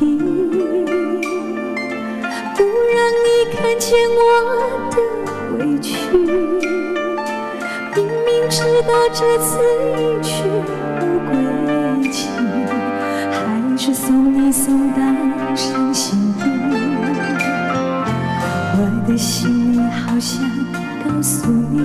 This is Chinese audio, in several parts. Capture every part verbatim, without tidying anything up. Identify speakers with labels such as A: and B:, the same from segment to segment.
A: 地，不让你看见我的委屈。明明知道这次一去不归期，还是送你送到伤心地。我的心里好想告诉你，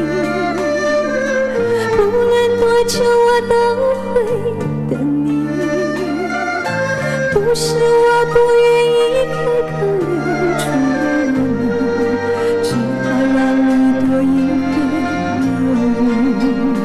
A: 不论多久我都会等你。不是我不愿意可可留住你，只好让你多一点犹豫。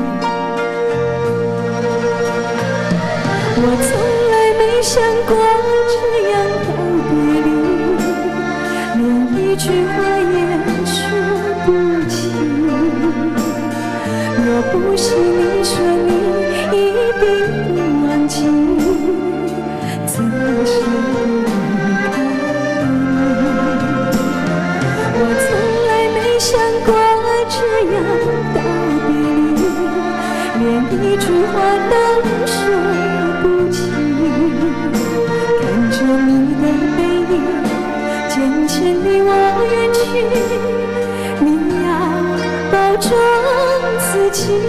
A: 我从来没想过这样道别离，连一句话也说不清。若不是你说你一定不忘记，怎么舍得离开你？我从来没想过这样道别离，连一句话都说不清。看着你的背影渐渐离我远去，你要保重自己。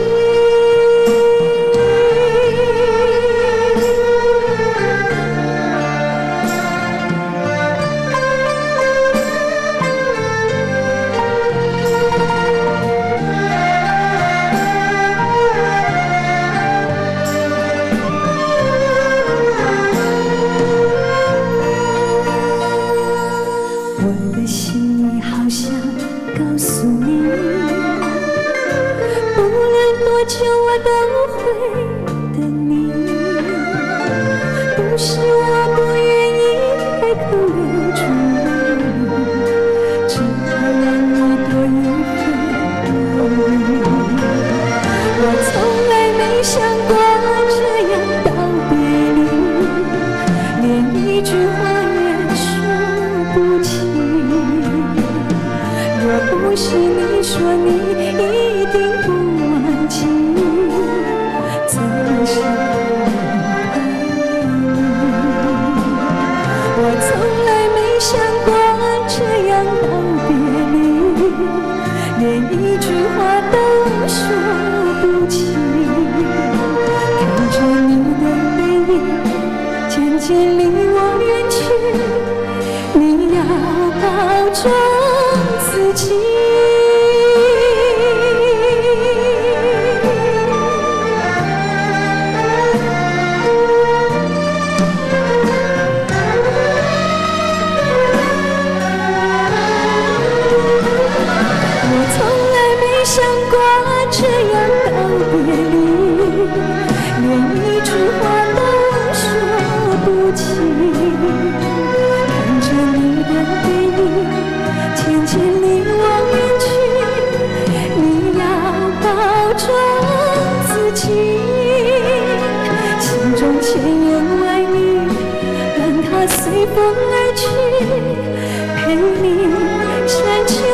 A: 我的心里好想告诉你，不论多久我都会等你。不是我不愿意开口留住你，只好让你多一份犹豫。我从来没想过这样道别离，连一句话也说不清。若不是你说你一定不忘记，怎么舍得离开你？我从来没想过这样道别离，连一句话都说不清。看着你的背影渐渐离我远去，你要保重自己。我从来没想过这样道别离，连一句话都说不清。看着你的背影渐渐离我远去，你要保重自己。心中千言万语，让它随风而去，陪你删去